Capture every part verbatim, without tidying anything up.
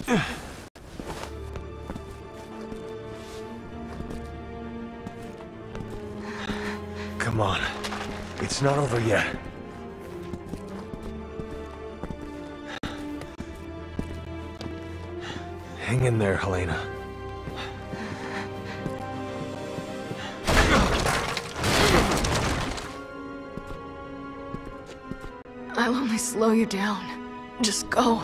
Come on. It's not over yet. Hang in there, Helena. I'll only slow you down. Just go.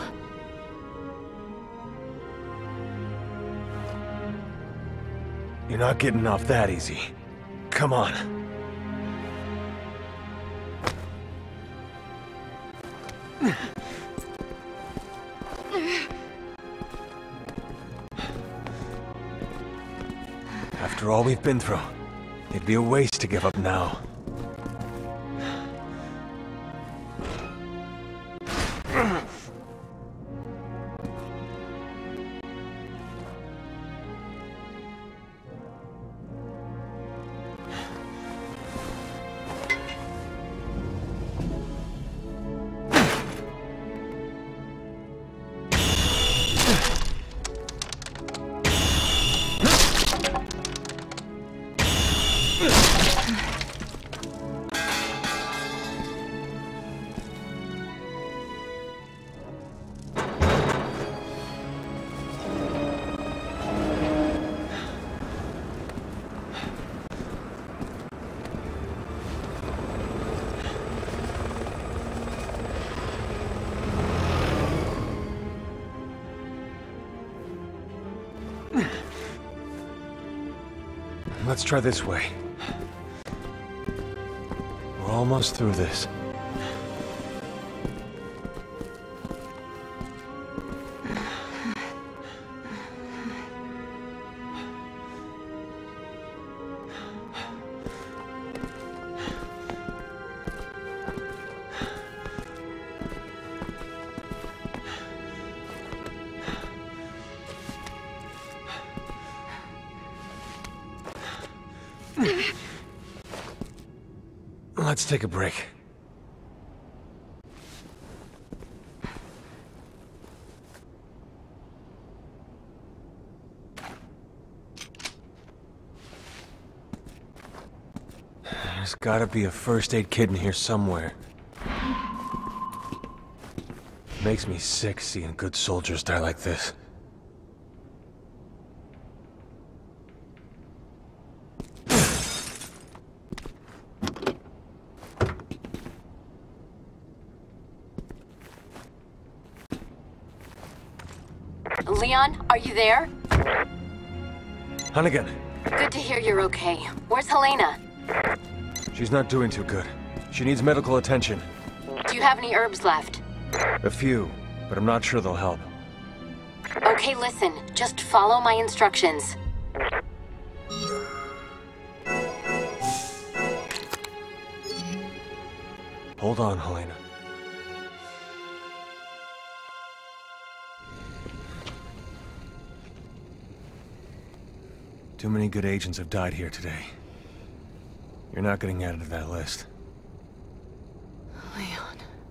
You're not getting off that easy. Come on. After all we've been through, it'd be a waste to give up now. Let's try this way. We're almost through this. Let's take a break. There's gotta be a first aid kit in here somewhere. Makes me sick seeing good soldiers die like this. Leon, are you there? Hunnigan. Good to hear you're okay. Where's Helena? She's not doing too good. She needs medical attention. Do you have any herbs left? A few, but I'm not sure they'll help. Okay, listen. Just follow my instructions. Hold on, Helena. Too many good agents have died here today. You're not getting added to that list. Leon.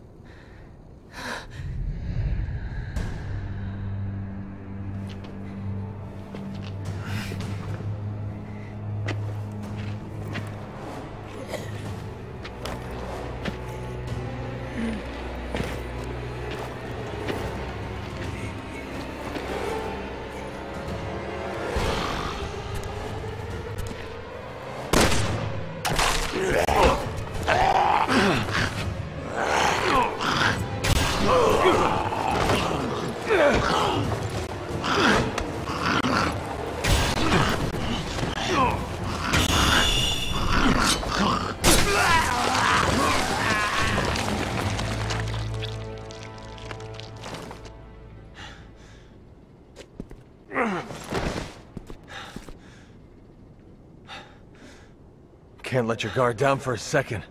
Can't let your guard down for a second.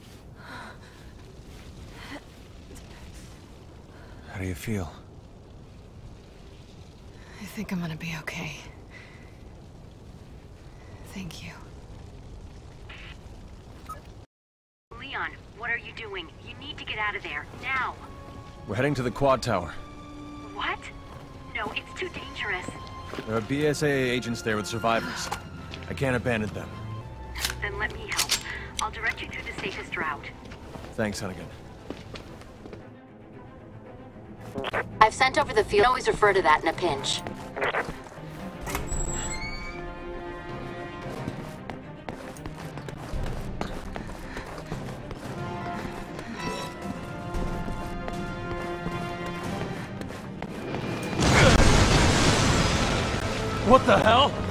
How do you feel? I think I'm gonna be okay. Thank you. Leon, what are you doing? You need to get out of there, now! We're heading to the quad tower. What? No, it's too dangerous. There are B S A A agents there with survivors. I can't abandon them. Then let me help. I'll direct you through the safest route. Thanks, Hunnigan. I've sent over the field. Always refer to that in a pinch. What the hell?